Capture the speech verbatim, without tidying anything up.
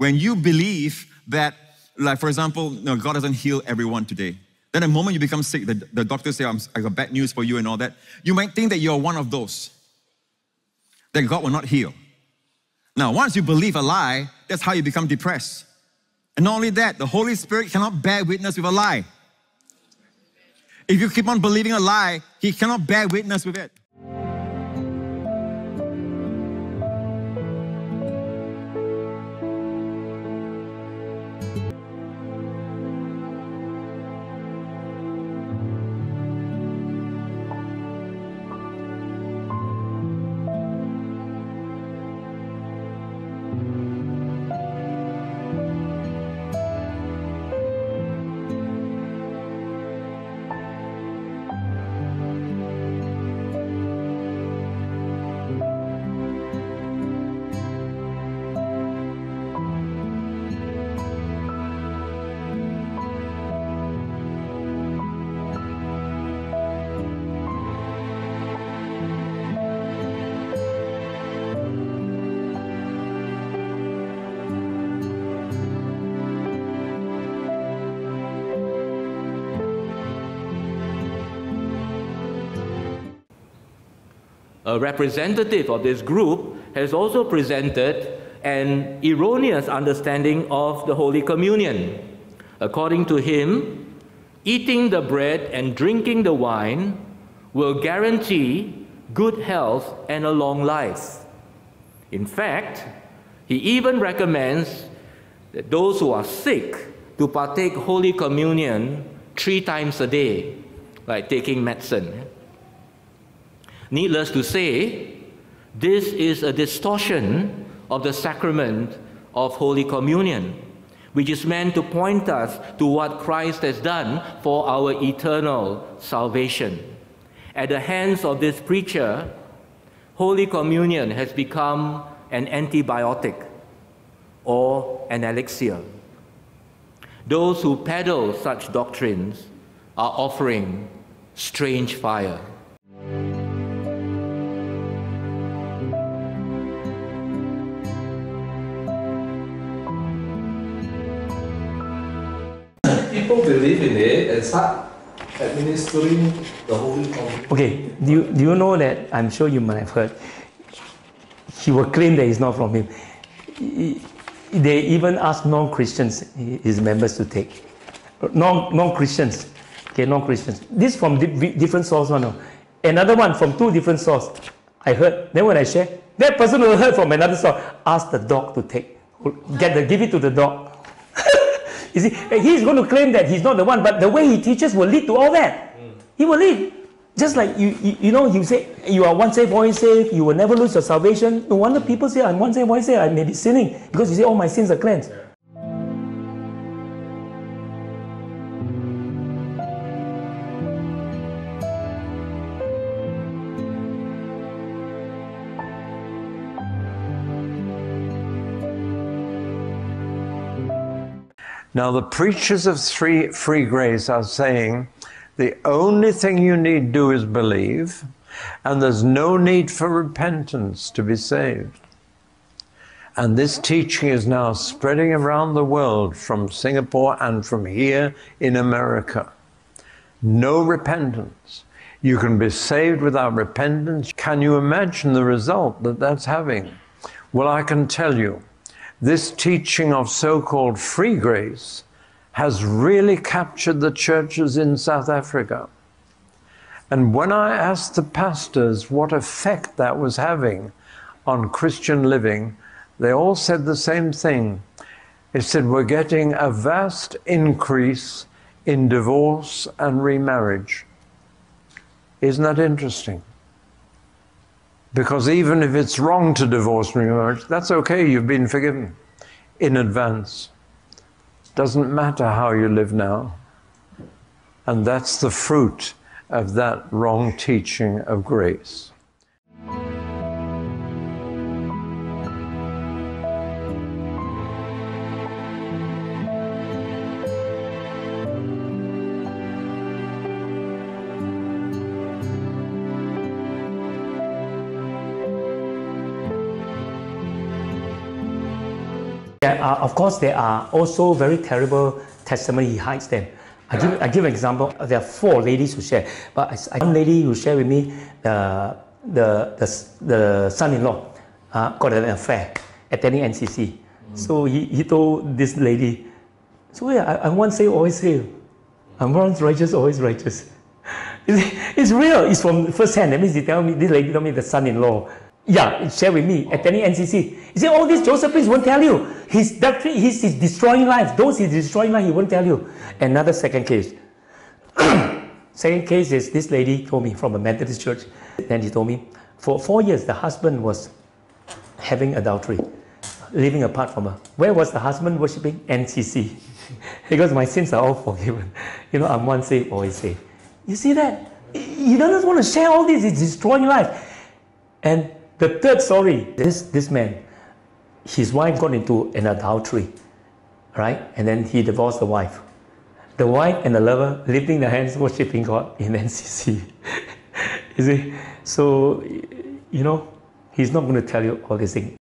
when you believe that, like for example, you know, God doesn't heal everyone today. Then the moment you become sick, the, the doctor say, I'm, I got bad news for you and all that. You might think that you're one of those, that God will not heal. Now, once you believe a lie, that's how you become depressed. And not only that, the Holy Spirit cannot bear witness with a lie. If you keep on believing a lie, He cannot bear witness with it. A representative of this group has also presented an erroneous understanding of the Holy Communion. According to him, eating the bread and drinking the wine will guarantee good health and a long life. In fact, he even recommends that those who are sick to partake Holy Communion three times a day, like taking medicine. Needless to say, this is a distortion of the sacrament of Holy Communion, which is meant to point us to what Christ has done for our eternal salvation. At the hands of this preacher, Holy Communion has become an antibiotic or an elixir. Those who peddle such doctrines are offering strange fire. People believe in it and start administering the Holy Communion. Okay, do you, do you know that, I'm sure you might have heard, he will claim that it's not from him. He, they even ask non-Christians, his members, to take. Non, non-Christians, okay, non-Christians. This from di different sources. No? Another one from two different sources. I heard, then when I share, that person who heard from another source, ask the dog to take. Get the, give it to the dog. You see, he's going to claim that he's not the one, but the way he teaches will lead to all that. Mm. He will lead. Just like, you, you, you know, you say, you are once saved, always saved, you will never lose your salvation. No wonder people say, I'm once saved, always saved, I may be sinning, because you say, all my sins are cleansed. Yeah. Now, the preachers of free, free grace are saying the only thing you need do is believe, and there's no need for repentance to be saved. And this teaching is now spreading around the world, from Singapore and from here in America. No repentance. You can be saved without repentance. Can you imagine the result that that's having? Well, I can tell you. This teaching of so-called free grace has really captured the churches in South Africa. And when I asked the pastors what effect that was having on Christian living, they all said the same thing. They said, we're getting a vast increase in divorce and remarriage. Isn't that interesting? Because even if it's wrong to divorce and remarriage, that's okay, you've been forgiven in advance. Doesn't matter how you live now. And that's the fruit of that wrong teaching of grace. there are, of course, there are also very terrible testimony. He hides them. I give, I give an example. There are four ladies who share, but I, one lady who shared with me, the the the, the son-in-law uh, got an affair attending N C C. Mm. So he, he told this lady, so yeah, I, I once say, always say, I'm once righteous, always righteous. It's, it's real. It's from first hand. That means he tell me, this lady told me the son-in-law. Yeah, share with me, attending N C C. He said, all this Joseph Prince won't tell you. His doctrine, he's, he's destroying lives. Those he's destroying lives, he won't tell you. Another second case. Second case is this lady told me from a Methodist church. Then he told me, for four years, the husband was having adultery, living apart from her. Where was the husband worshipping? N C C. Because my sins are all forgiven. You know, I'm once saved, always saved. You see that? He doesn't want to share all this. He's destroying life. And the third story, this, this man, his wife got into an adultery, right? And then he divorced the wife. The wife and the lover lifting their hands, worshipping God in N C C. You see? So, you know, he's not going to tell you all these things.